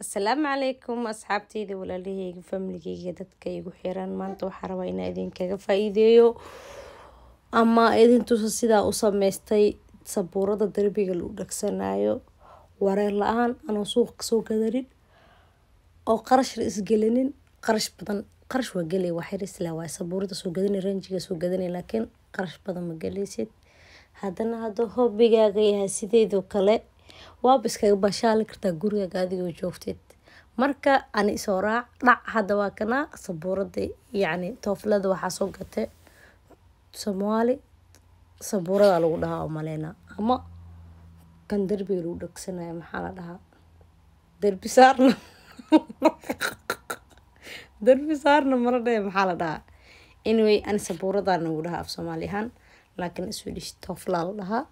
Asalaamu calaykum asxaabteyda walaalaheyga familkeyga dadka igu xiran maanta waxaan rabaa inaan idinkaga faa'iideeyo ama idin tuso sidaa u sameystay sabuurada darbiga lagu dhagsanayo wareer la-aan anoo suuqa kasoo gadanin oo qarash la isgelinin qarash badan qarash waa gelay wax yar isla waa sabuurada soo gadanay ranjiga soo gadanay laakiin qarash badan ma galaysid haddana hadduu hobbigaaga yahay sideedoo kale waaba iskaga bashaali kartaa gurigaaga adigoo joogtid marka ani soo raac dhac hadda waa kana sabuurada yacni tooflada waxaa soo gatay Soomaali sabuurada lagu dhahaa maleyna ama kan darbiga lagu dhagsanayo maxaa la dhahaa darbi saarna darbi saarna mara dhahay maxaa la dhahaa anyway ani sabuurada lagu dhahaa af Soomaali ahaan laakiin Swedish toofla la dhahaa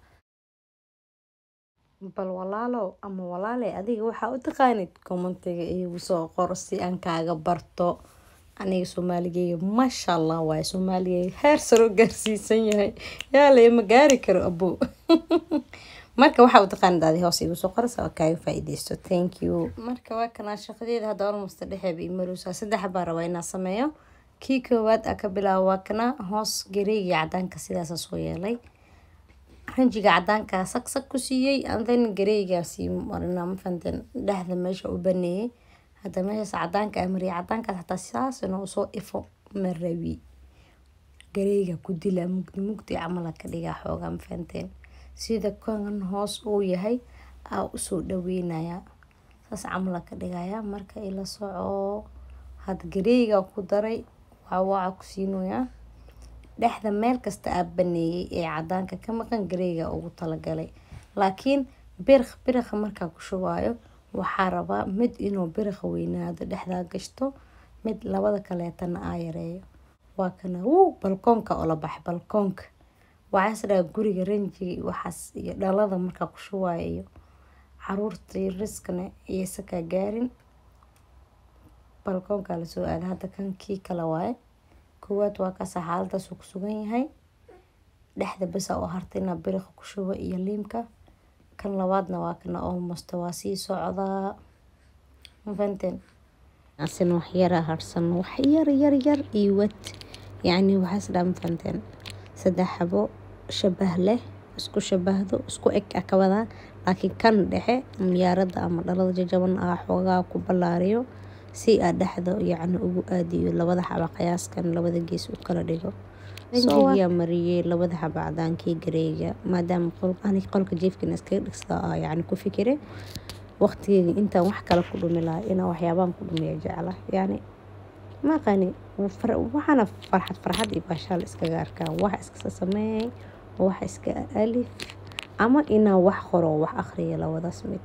bal walaalo ama walaale adiga waxa u taqaanid commentiga igu soo qor si aan kaaga barto aniga Soomaaligeeyo masha Allah way Soomaaligeeyo heer sare gaarsiisan yahay yaa la ma gaari karo abo marka waxa u taqaanid adiga hoos igu soo qor soo kaaga faa'iideysto thank you marka waa kana shaqadeeda hadda almost dhaxay bi maruusa saddex baa rabaa inaan sameeyo kii koowaad aka bilaabo waa kana hoos gareeyay cadaanka sidaas soo yeelay ranjiga cadaanka saksak ku siiyay andan gareeygaasi marna ma fantan dhaxda meesha u baneeyay hada meesha cadaanka amriya cadaanka hatta saas inuu soo ifo marawi gareeyga ku dila mugdi camal ka dhiga xooga ma fantan sida kan hoos uu yahay u soo dhaweynaya saas camal ka dhigaya marka ila soo had gareeyga ku daray waa ku siinooya dhaxda meel kasta aad baneeyay ee cadaanka ka maqan gareeyga ugu tala galay laakiin birq marka ku shubaayo waxa rabaa mid inuu birq weynaado dhaxda gashto mid labada kaleetana ayareeyo waa kana balkoonka oo la bax balkoonka waxa sida guriga ranjiga waxaas iyo dhalada marka ku shubaayo caruurta riskana iyo saka gaarin balkoonka la soo aad hada kan kii kala waay kuwaad waa ka saxaaladaas ku sugan yahay dhaxda bas oo hartayna birq ku shubo iyo liimka kan labaadna waa kana almost waa sii socda fanten asin wax yar harsan wax yar iyo wad yani waxa sidaan fanten saddex xabo shabah leh isku shabahdo isku eg ka wada laakiin kan dhexe miyaarada ama dhalada jajaban xoogaa ku balaariyo si aad dhaxdo yani ugu aadiyo labada xaba qiyaaskan labada gees u kala dhigo ranjiga mariyay labada xaba cadaankii gareeyga maadaama qolka jiifkina iska dhigsta yani ku fikire waqtigeeda inta wax kala ku dhumi lahaa ina waxyaabaan ku dhumiyo jecla yani ma qani waxana farxad iyo bashaal iska gaarka wax iska sameeyay wax iska alif ama ina wax qoro wax akhriyo labadaas mid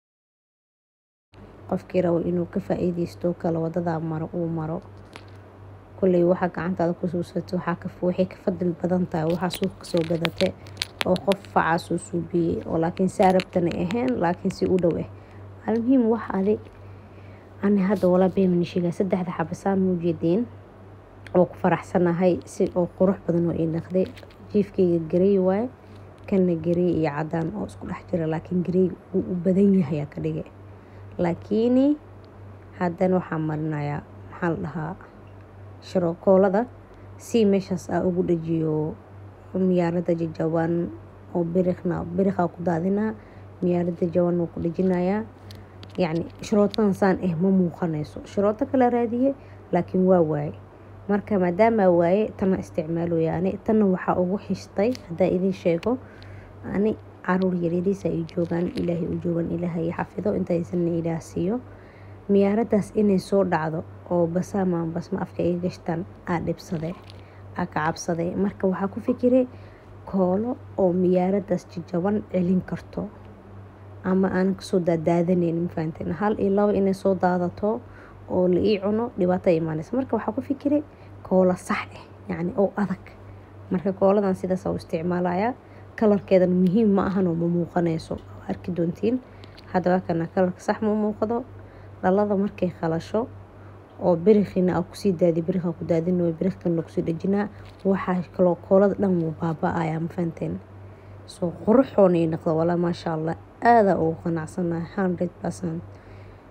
qofkii rabo inuu ka faa'iideysto kala wadada maro kulay waxa gacantaada ku suusato waxa ka fadil badan tahay waxa suuq soo gadatay oo qof facaas u suubiyay oo laakiin saarabtana ahayn laakiin si u dhow almuhiim wax ani hadda wala beemin shiga saddexda xabasaan muujeedin oo ku faraxsanahay si oo qurux badan oo ii naqday jiifkayga gareey waay kana gareey iyo cadaan oo isku dhex jira laakiin gareey uu badan yahay ka dhigay laakiin haddana waxaan marinayaa maxaa la dhahaa shirookolada si meeshaas ugu dhajiyo miyaarada jajaban oo birqa ku daadina miyaarada jajaban oo ku dhajinaya yani shirootan saan ma muuqanayso shirooto kala raadiye laakiin waa waay marka maadaama waaye tan isticmaalo yani tan waxa ugu xistay hada idin sheego ani caruur yaryariis ay joogan ilaahay u joogan ilaahay xafido intaysan ilaah siiyo miyaaradaas inay soo dhacdo oo basma afka ay gashtaan dhibsade ka cabsaday marka waxa ku fikiray koolo oo miyaaradaas jajaban celin karto ama aan ka soo daadanayn faanteen hal iyo laba inay soo daadato oo la ii cuno dhibaato imaanaysa marka waxa ku fikiray koolo sax yani oo adag marka kooladan sidaas oo isticmaalaya kalarkeedan muhiim ma ahan oo muuqanayso arki doontiin hadaba kana kalarka sax ma muuqdo dhalada markay khalasho oo birqina ku sii daadi birqa ku daadin oo birqan lagu sii dhajina waxa kala koolada dhan uu baaba'aya ma fanteen soo quruxoon ay noqdo wala ma sha Allah aada oo qanacsanahay 100%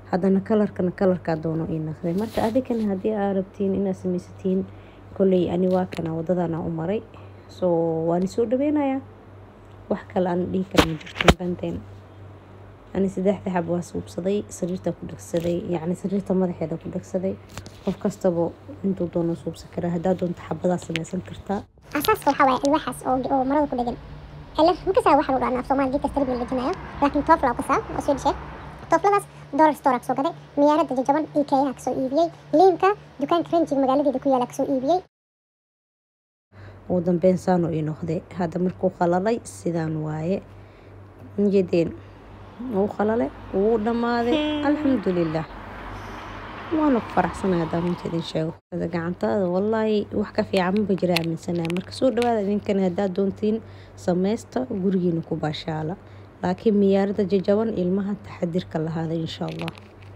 haddana kalarkaa doono ii naqday. Marka adikana haddii aad rabtiin inaad samaysatiin kolley ani waa kana wadadana u maray waan soo dhaweynayaa. wax kale aan dhihi kara ma jirto banteen. ani 3 xabo waa suubsaday sariirta ku dhagsaday yacni sariirta madaxeeda ku dhagsaday. qof kastaba intuu doono suubsan karaa. haddaa doonto xabadaa samaysan kartaa. asaaska waxaa waaye alwaaxaas oo marada ku dhagan alaf markasaa waxa lagu dhahnaa Soomaali geedka strib la jinayo laakiin toofla ka saa oo soo dhashay toofladaas dollar store soo gaday miyaarada jajaban IKEA ka soo iibiyay liimka dukaanka ranjiga magaaladeeda ku yaala ka soo iibiyay ugu dambeyn saano ii noqday. hadda markuu qalalay sidaan waaye njeedeen uu qalalay uu dhamaaday alxamdulilah. waana ku faraxsanahay haddaan runta idin sheego. hada gacantaada wallaahi wax ka fiican ma jira aaminsanahay. marka soo dhawaada idinkana haddaad doontiin samaysta gurigiina ku baashaala. laakiin miyaarada jajaban ilmaha taxadirka lahaada insha allah.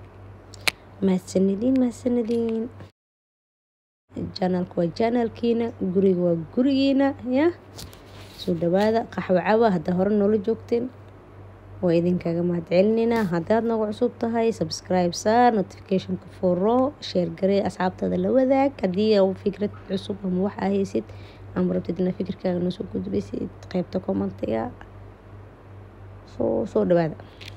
mahadsanidin janalka waa janalkiina guriga waa gurigiina ya. soo dhawaada qaxwo caba hadda hore noola joogteen waa idinkaga mahadcelinayna. haddaad nagu cusub tahay subscribe saar notificationka furo share garee asxaabtada la wadaag. haddii aad fikrad cusub ama wax haysid ama rabtid inaad fikirkaaga noo soo gudbisid qaybta commentiga soo dhawaada.